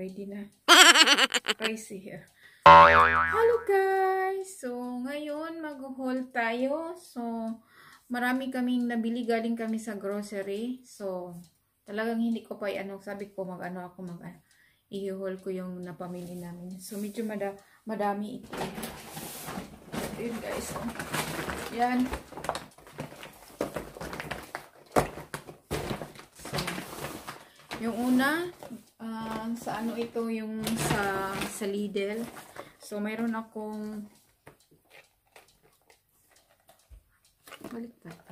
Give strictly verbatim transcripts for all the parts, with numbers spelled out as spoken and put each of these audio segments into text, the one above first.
ready na. Crazy here. Hello guys! So, ngayon mag-haul tayo. So, marami kaming nabili. Galing kami sa grocery. So, talagang hindi ko pa ano, sabi ko mag-ano ako mag ano, i-haul ko yung napamili namin. So, medyo mada madami ito. Yun guys. So, yan. So, yung una, uh, sa ano ito, yung sa, sa Lidl. So, mayroon akong balik pa ito.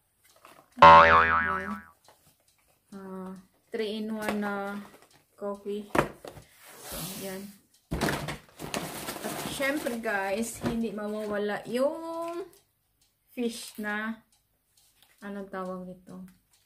Uh, three in one na uh, coffee. So, yan. At syempre guys, hindi mawawala yung fish na anong tawag nito?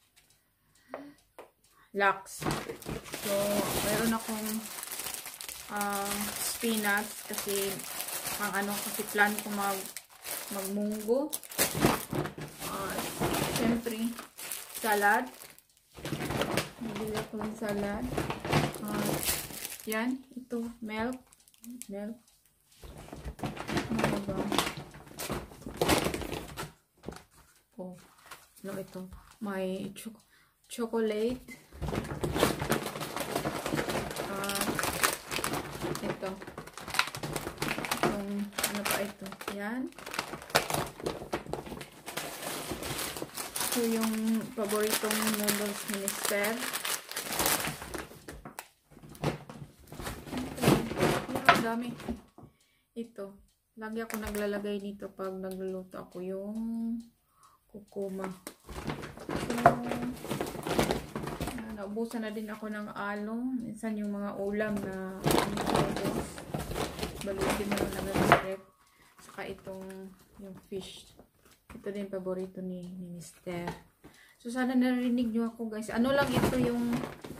Lux. So, mayroon akong uh, spinach kasi pang ano, kasi plan ko mag magmunggo. Uh, syempre, salad. Nabili ako ng salad. Uh, yan, ito, milk. Milk. Ano ba? Oh, ano ito? May cho chocolate. Uh, ito. Itong, ano pa ito? Yan. Ito yung paboritong noodles ni Mister. Ang dami. Ito. Lagi ako naglalagay nito pag nagluluto ako yung kukuma. So, naubusan na din ako ng along. Minsan yung mga ulam na noodles. Balutin na lang nag-rep. Saka itong yung fish. Ito din paborito ni, ni Mister. So, sana narinig nyo ako guys. Ano lang ito yung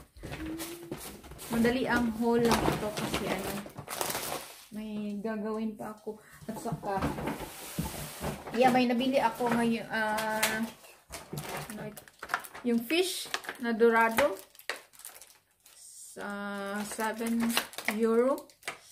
madali ang haul lang ito kasi ano, may gagawin pa ako. At saka, yeah, may nabili ako ngayon, uh, ano ito? Yung fish na dorado sa seven euro.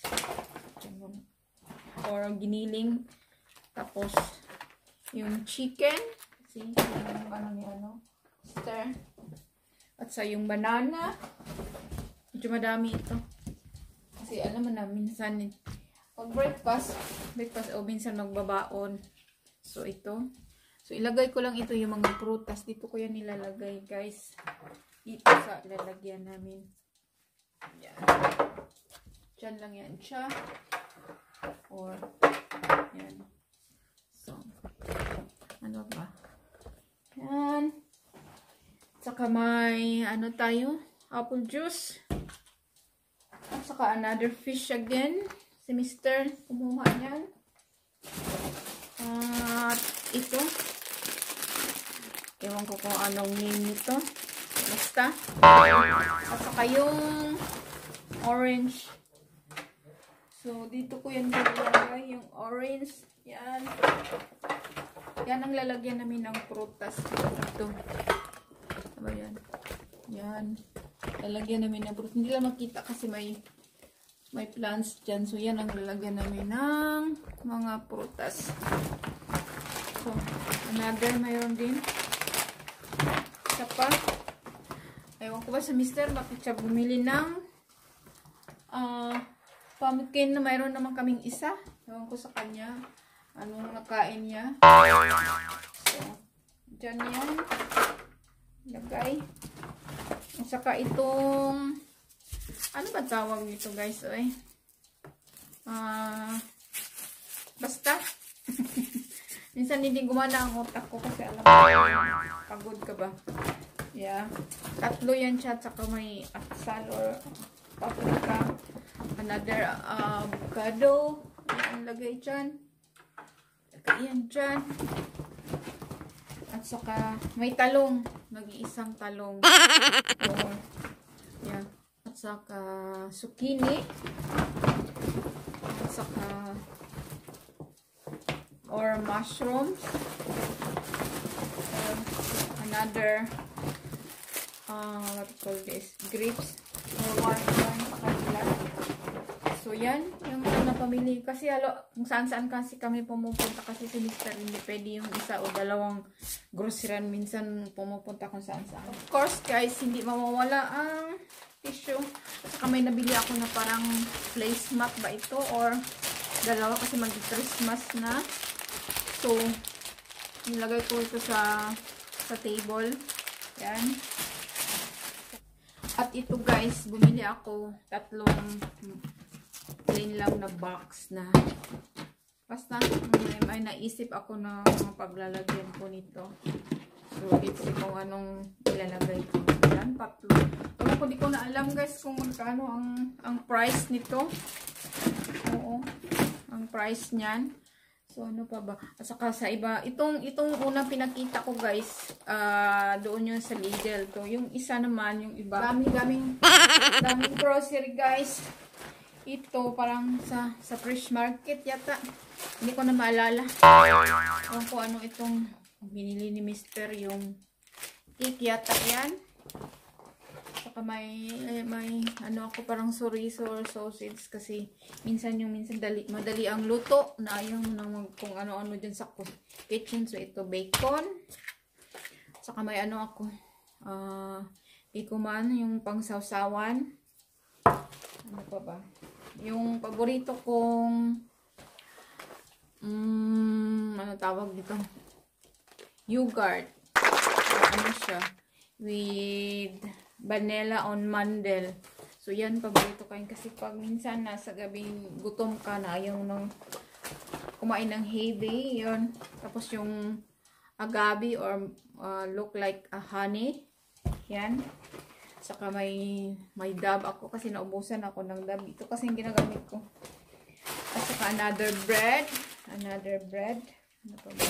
Or giniling. Tapos, yung chicken. See? Yung ano ni ano. Stir. At sa yung banana. Medyo madami ito. Kasi alam mo na, minsan pag breakfast, breakfast o minsan magbabaon. So, ito. So, ilagay ko lang ito yung mga prutas. Dito ko yan nilalagay, guys. Dito sa lalagyan namin. Yan. Diyan lang yan siya. Or, yan. So, ano ba? Yan. Saka may, ano tayo? Apple juice. At saka another fish again. Si Mister kumuha yan. At uh, ito. Ewan ko kung anong name nito. Basta. At saka yung orange. So, dito ko yan nilagay. Yung orange. Yan. Yan ang lalagyan namin ng prutas. Ito. Diba yan? Yan. Lalagyan namin ng prutas. Hindi lang makita kasi may may plants dyan. So, yan ang lalagyan namin ng mga prutas. So, another mayroon din. Isa pa. Ewan ko ba sa Mister bakit siya bumili ng uh, pumpkin na mayroon naman kaming isa. Ewan ko sa kanya. Anong nakain niya. So, dyan yan. Lagay. At saka itong ano ba tawag nito guys? Oy? Uh, basta. Minsan hindi gumana ang utak ko kasi alam mo, pagod ka ba? Yeah. Tatlo yan siya. At saka may asal or paprika. Another uh, avocado. Yan, lagay dyan. Yan dyan. At saka, may talong. Nag-iisang talong. Or, yan. At saka, zucchini. At saka, or mushrooms. Or, another, uh, what do you call this? Grapes. Or watermelon. So, yan. Yung ano pamili. Kasi, alo, kung saan-saan kasi kami pumupunta. Kasi si mister hindi pwede yung isa o dalawang grocery. Minsan pumupunta kung saan-saan. Of course, guys, hindi mawawala ang tissue. Saka may nabili ako na parang placemat ba ito? Or dalawa kasi mag-Christmas na. So, nilagay ko ito sa sa table. Yan. At ito guys, bumili ako tatlong plain lang na box na basta may, may naisip ako na mga paglalagyan ko nito. So, dito kung anong ilalagay ko. Yan, tatlo. Pero kung di ko na alam guys kung magkano ang, ang price nito. Oo. Ang price niyan. So, ano pa ba? At saka sa iba, itong, itong unang pinakita ko guys, uh, doon yun sa Lidl to. Yung isa naman, yung iba. Daming-daming, daming grocery guys. Ito, parang sa, sa fresh market yata. Hindi ko na maalala. Ewan ko ano itong binili ni mister, yung cake yata yan. Saka may, may, ano ako, parang chorizo or sausage kasi minsan yung minsan dali, madali ang luto na ayaw mo nang kung ano-ano dyan sa kitchen. So, ito bacon. Saka may ano ako, uh, ikuman, yung pangsawsawan. Ano pa ba? Yung paborito kong, um, ano tawag dito? Yogurt. Ano siya? With vanilla on mandel. So, yan, paborito ko yun. Kasi pag minsan nasa gabi, gutom ka na, ayaw nang kumain ng heavy, yun. Tapos yung agabi or uh, look like a honey. Yan. Saka may, may dab ako kasi naubusan ako ng dab. Ito kasi yung ginagamit ko. At saka another bread. Another bread. Ano pa ba?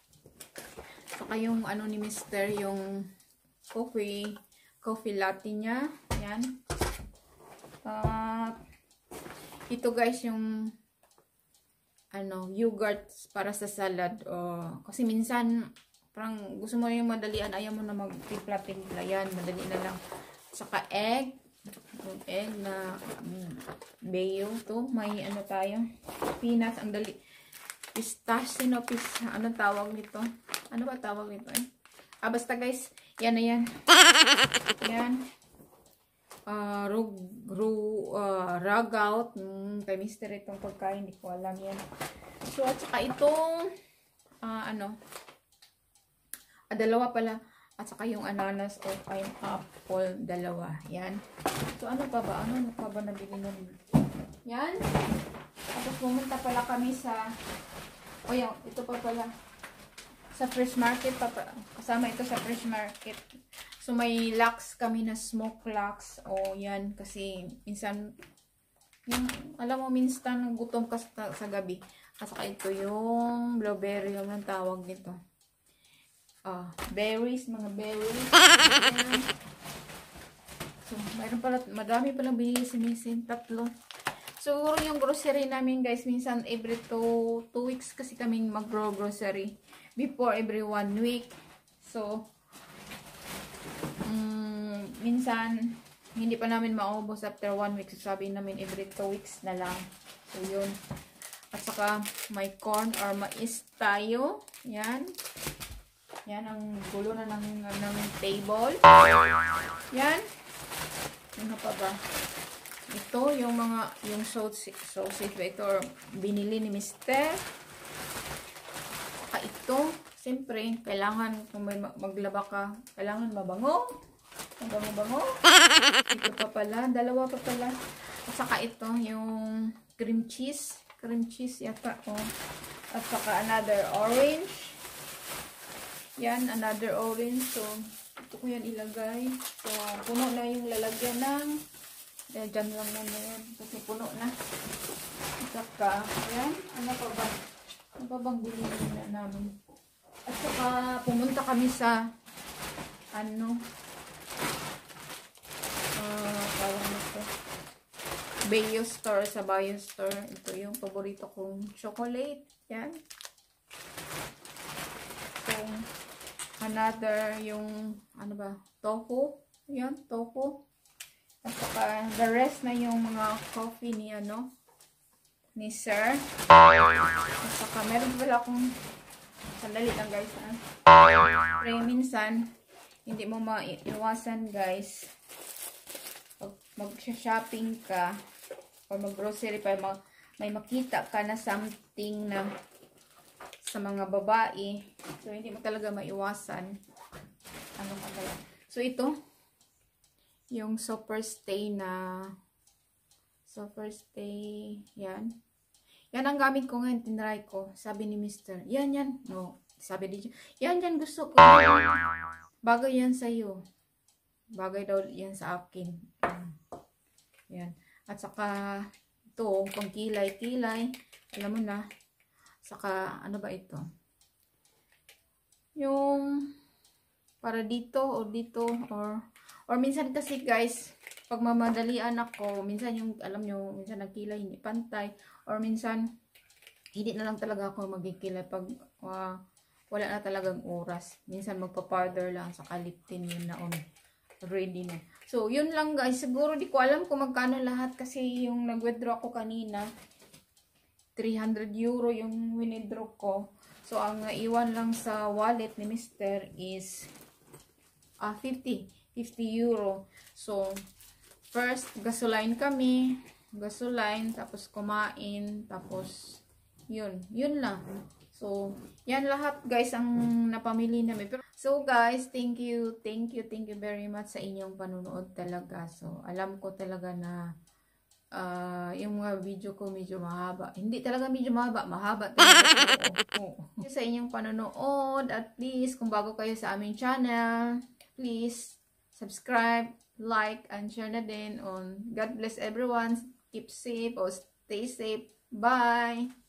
Saka yung ano ni mister, yung coffee coffee latte niya. Yan. Uh, ito guys yung ano, yogurt para sa salad. Uh, kasi minsan parang gusto mo yung madalian, ayaw mo na magtimpla-timpla. Yan, madali na lang. Saka egg. Yung egg na um, bayo to. May ano tayo. Peanuts. Ang dali. Pistachio, no? Pis, ano tawag nito? Ano ba tawag nito eh? Ah, basta guys, yan na yan. Yan. Uh, rug, ru, uh, ragout. Mm, kay mister itong pagkain. Hindi ko alam yan. So, at saka itong, uh, ano, ah, dalawa pala. At saka yung ananas or pineapple, dalawa. Yan. So, ano pa ba? Ano pa ba nabili nun? Yan. Tapos pumunta pala kami sa, o yan, ito pa pala. Sa fresh market, papa, kasama ito sa fresh market. So, may lax kami na smoke lax. O, yan. Kasi, minsan, yung, alam mo, minsan, gutom ka sa, sa gabi. At saka ito yung blueberry, yung ang tawag nito. Ah, berries, mga berries. Ayan. So, mayroon pala, madami palang binili si Misin. Tatlo. So, yung grocery namin, guys, minsan every two, two weeks kasi kaming mag-grocery. Before every one week. So, um, minsan, hindi pa namin maubos after one week. So, sabi namin every two weeks na lang. So, yun. At saka, may corn or mais tayo. Yan. Yan, ang gulo na ng, ng table. Yan. Ano pa ba? Ito, yung mga, yung sausage, sausage ba ito, or binili ni mister. Saka ito, siyempre, kailangan, kung may maglaba ka, kailangan mabango. Mabango-bango. Ito pa pala, dalawa pa pala. At saka ito, yung cream cheese. Cream cheese yata, oh. At saka another orange. Yan, another orange. So, ito ko yan ilagay. So, puno na yung lalagyan ng, eh, dyan lang na yan. Kasi puno na. Saka, yan. Ano pa ba? Ano pa bang bilhin na namin? At saka, pumunta kami sa, ano, uh, tawag nito. Bayo Store, sa Bayo Store. Ito yung paborito kong chocolate. Yan. So, another, yung, ano ba, tofu. Yan, tofu. At saka, the rest na yung mga coffee ni, ano, ni Sir. At saka meron pala akong sandali lang guys. Pero minsan hindi mo maiwasan guys pag mag-shopping ka o mag-grocery pa mag may makita ka na something na sa mga babae. So hindi mo talaga maiwasan. Ano ka kaya? So ito yung super stay na super stay yan. Yan ang gamit ko ngayon, tinry ko. Sabi ni Mister, yan yan. No, sabi din yan yan gusto ko. Bagay yan sa iyo. Bagay daw yan sa akin. Yan. At saka ito, pang kilay-kilay. Alam mo na. Saka ano ba ito? Yung para dito o dito or or minsan kasi guys, pag mamadalian ako, minsan yung alam nyo, minsan nagkilay hindi pantay or minsan hindi na lang talaga ako magkikilay pag uh, wala na talagang oras. Minsan magpa-powder lang sa lip tint yun na on. Ready na. So, yun lang guys. Siguro di ko alam kung magkano lahat kasi yung nag-withdraw ko kanina. three hundred euro yung winidraw ko. So, ang naiwan lang sa wallet ni Mister is uh, fifty euro. So, first, gasoline kami. Gasoline, tapos kumain, tapos yun. Yun lang. So, yan lahat guys ang napamili namin. Pero, so guys, thank you, thank you, thank you very much sa inyong panunood talaga. So, alam ko talaga na uh, yung mga video ko medyo mahaba. Hindi talaga medyo mahaba, mahaba talaga. Oo. Thank you sa inyong panunood. At please, kung bago kayo sa aming channel, please subscribe, like, and share na din on. God bless everyone. Keep safe or stay safe. Bye!